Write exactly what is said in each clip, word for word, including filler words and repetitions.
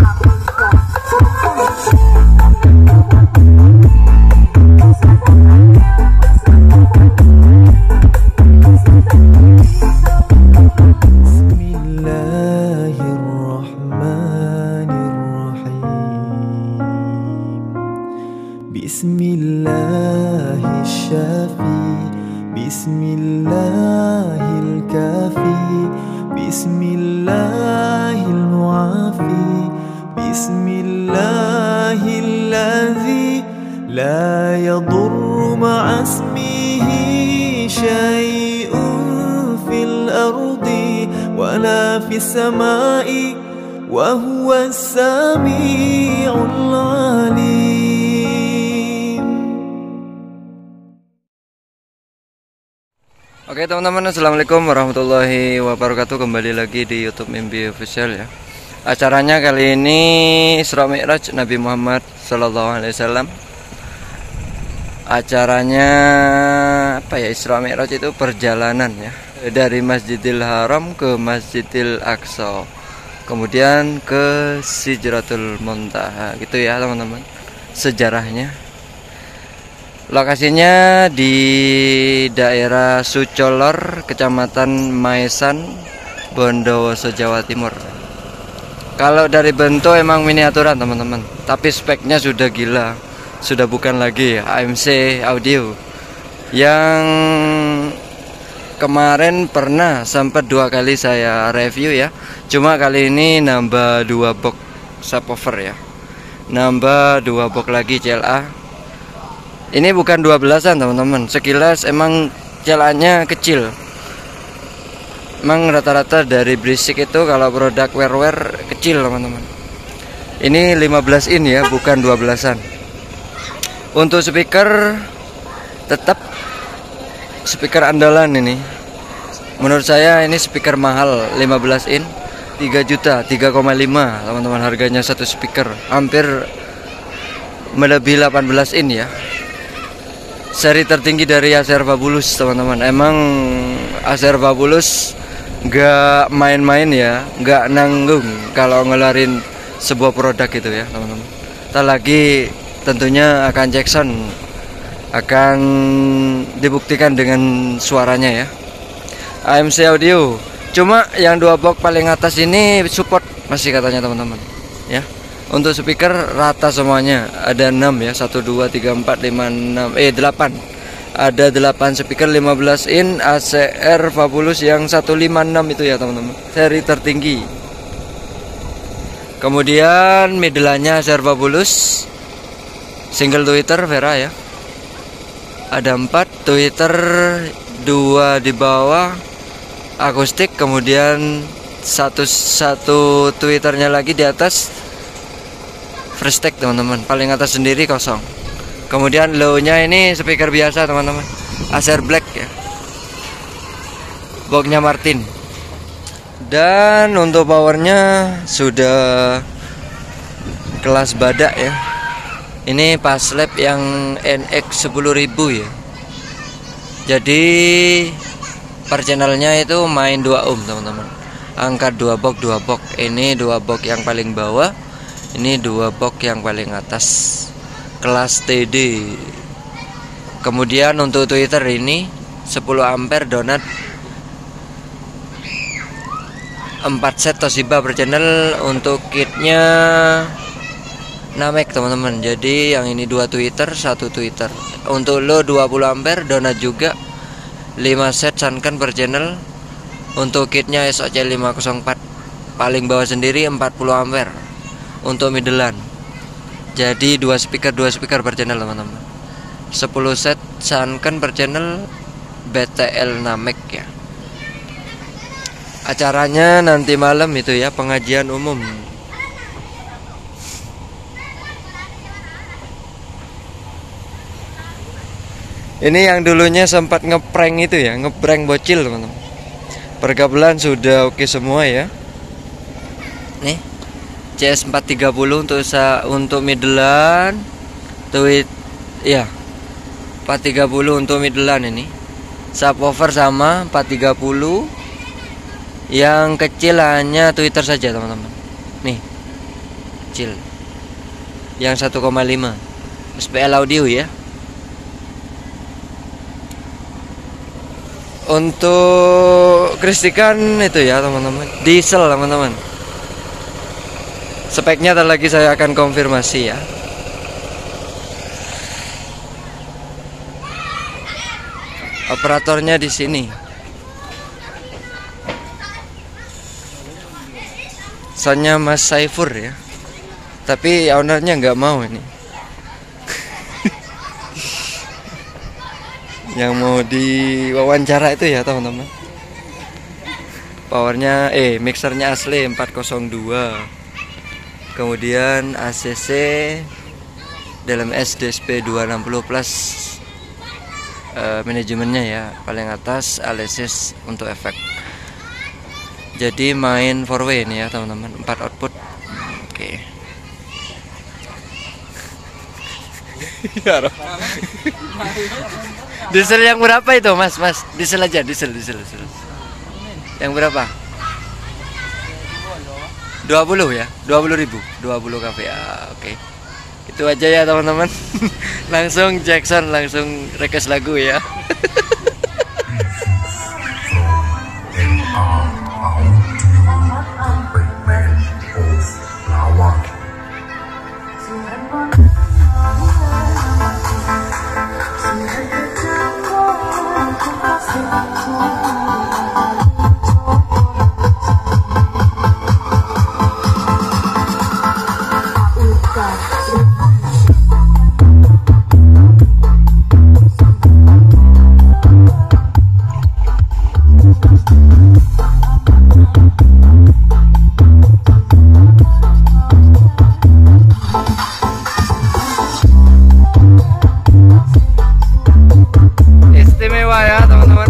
Bismillahirrahmanirrahim. Bismillahil-kafi, Bismillahil-muafi, Bismillahilladzi la yadurru ma'asmihi syai'un fil ardi wala fis samai wa huwas sami'ul alim. Oke teman-teman, assalamualaikum warahmatullahi wabarakatuh. Kembali lagi di YouTube Mimpi Official ya. Acaranya kali ini Isra Mi'raj Nabi Muhammad Sallallahu Alaihi Wasallam. Acaranya apa ya? Isra Mi'raj itu perjalanan ya, dari Masjidil Haram ke Masjidil Aqsa, kemudian ke Sidratul Muntaha, gitu ya teman-teman sejarahnya. Lokasinya di daerah Sucolor, Kecamatan Maesan, Bondowoso, Jawa Timur. Kalau dari bentuk emang miniaturan teman-teman, tapi speknya sudah gila, sudah bukan lagi A M C audio. Yang kemarin pernah sempat dua kali saya review ya, cuma kali ini nambah dua box subwoofer ya, nambah dua box lagi C L A. Ini bukan dua belasan teman-teman, sekilas emang C L A-nya kecil. Emang rata-rata dari berisik itu kalau produk wear-wear kecil teman-teman. Ini lima belas in ya, bukan dua belasan. Untuk speaker tetap speaker andalan ini. Menurut saya ini speaker mahal, lima belas in, tiga juta, tiga koma lima teman-teman harganya satu speaker. Hampir melebihi delapan belas in ya. Seri tertinggi dari Acer Fabulous teman-teman. Emang Acer Fabulous nggak main-main ya, nggak nanggung kalau ngeluarin sebuah produk itu ya teman-teman. Ntar lagi tentunya akan Jackson akan dibuktikan dengan suaranya ya, A M C audio. Cuma yang dua box paling atas ini support masih katanya teman-teman ya. Untuk speaker rata semuanya, ada enam ya, satu dua tiga empat lima enam eh delapan. Ada delapan speaker lima belas in Acer Fabulous yang seratus lima puluh enam itu ya teman-teman, seri tertinggi. Kemudian middle-nya Acer Fabulous single tweeter Vera ya, ada empat tweeter, dua di bawah akustik, kemudian satu satu tweeternya lagi di atas freestyle teman-teman, paling atas sendiri kosong. Kemudian low-nya ini speaker biasa teman-teman, Acer Black ya, boxnya Martin. Dan untuk powernya sudah kelas badak ya. Ini pas lab yang N X sepuluh ribu ya. Jadi per channelnya itu main dua ohm teman-teman. Angkat dua box dua box. Ini dua box yang paling bawah, ini dua box yang paling atas, kelas T D. Kemudian untuk tweeter ini sepuluh ampere donat, empat set Toshiba per channel. Untuk kitnya Namek teman-teman. Jadi yang ini dua tweeter, satu tweeter. Untuk low dua puluh ampere donat juga, lima set Sunken per channel. Untuk kitnya S O C lima nol empat, paling bawah sendiri empat puluh ampere. Untuk middlean, jadi dua speaker dua speaker per channel teman-teman. sepuluh set Sunken per channel, B T L Namek ya. Acaranya nanti malam itu ya, pengajian umum. Ini yang dulunya sempat ngeprank itu ya, ngeprank bocil teman-teman. Pergabelan sudah oke semua ya. Nih C S empat tiga puluh untuk untuk middlean, tweet ya, empat tiga puluh untuk middlean ini. Subwoofer sama empat tiga puluh. Yang kecil hanya tweeter saja teman-teman. Nih kecil. Yang satu koma lima S P L audio ya. Untuk kelistrikan itu ya teman-teman, diesel teman-teman. Speknya ntar lagi saya akan konfirmasi ya. Operatornya di sini. Soalnya Mas Saifur ya. Tapi ownernya nggak mau ini. Yang mau diwawancara itu ya teman-teman. Powernya eh mixernya asli empat nol dua. Kemudian A C C dalam S D S P dua enam nol plus, uh, manajemennya ya paling atas, Alesis untuk efek. Jadi main four way ini ya teman-teman, empat output. Oke. Okay. Diesel yang berapa itu mas? Mas diesel aja, diesel, diesel, diesel. Yang berapa? dua puluh ya, dua puluh ribu, dua puluh K V A. Oke, itu aja ya teman-teman. Langsung Jackson, langsung request lagu ya. Istimewa ya teman-teman.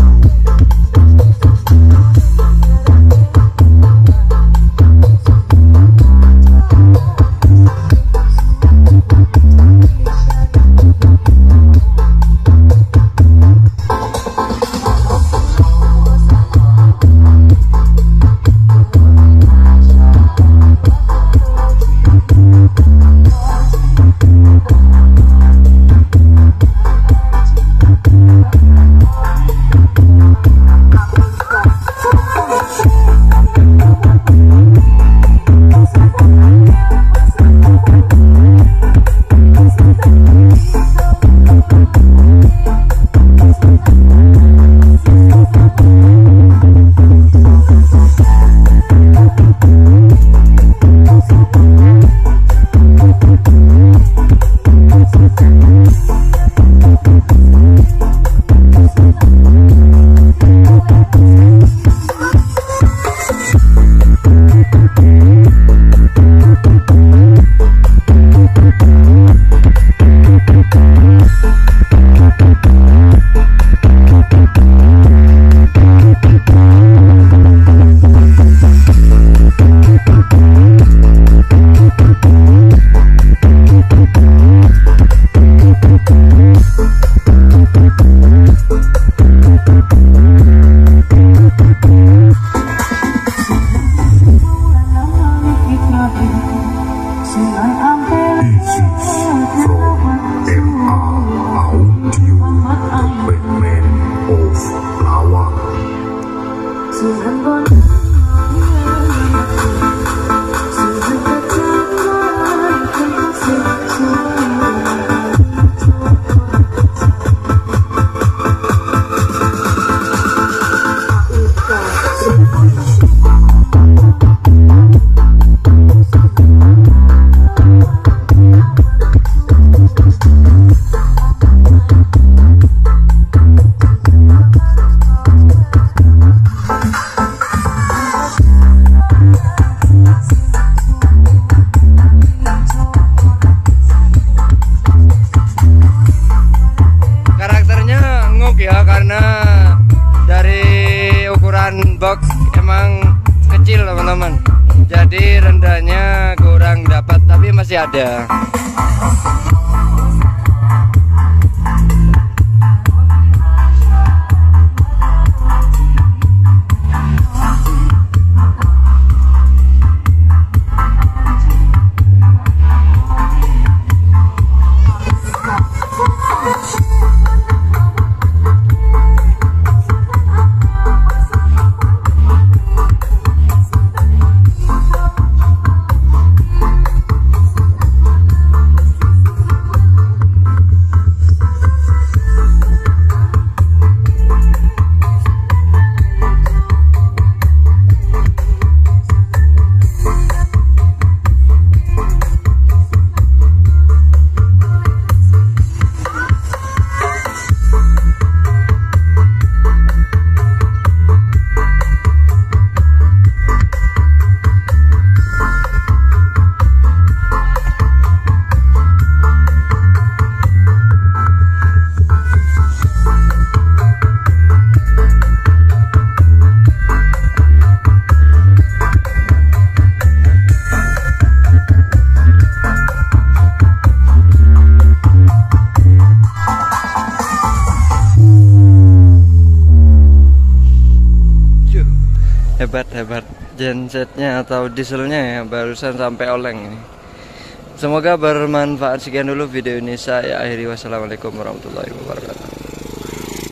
box emang kecil teman-teman, jadi rendahnya kurang dapat, tapi masih ada. Hebat hebat gensetnya atau dieselnya ya, barusan sampai oleng ini. Semoga bermanfaat. Sekian dulu video ini, saya akhiri. Wassalamualaikum warahmatullahi wabarakatuh.